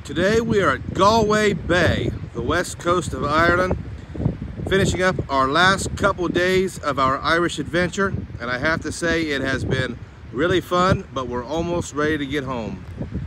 Today we are at Galway Bay, the west coast of Ireland, finishing up our last couple days of our Irish adventure, and I have to say it has been really fun, but we're almost ready to get home.